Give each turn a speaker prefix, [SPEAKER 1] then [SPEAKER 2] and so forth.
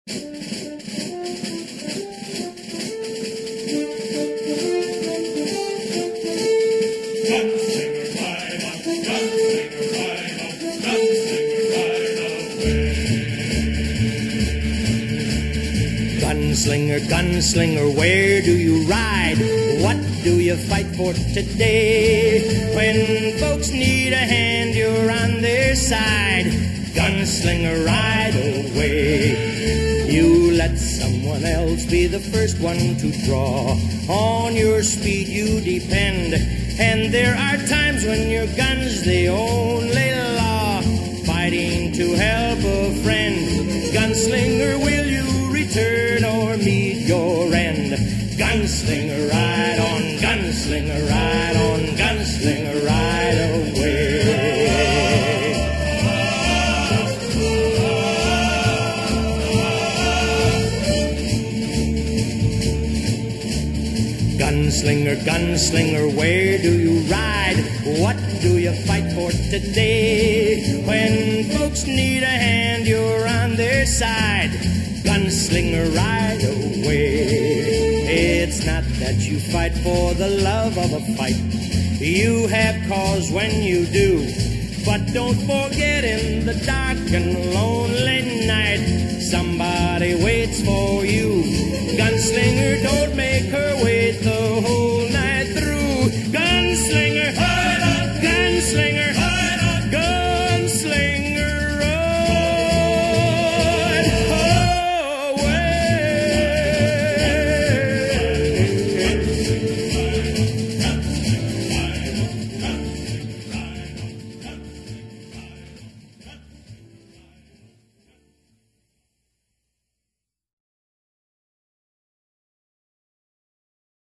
[SPEAKER 1] Gunslinger, gunslinger, where do you ride? What do you fight for today? When folks need a hand, you're on their side. Gunslinger, ride away. You let someone else be the first one to draw. On your speed you depend, and there are times when your gun's the only law. Fighting to help a friend. Gunslinger, will you return or meet your end? Gunslinger, ride on, gunslinger, ride on, gunslinger, ride away. Gunslinger, gunslinger, where do you ride? What do you fight for today? When folks need a hand, you're on their side. Gunslinger, ride away. It's not that you fight for the love of a fight. You have cause when you do. But don't forget, in the dark and lonely night, somebody waits for you. Gunslinger, don't make her wait.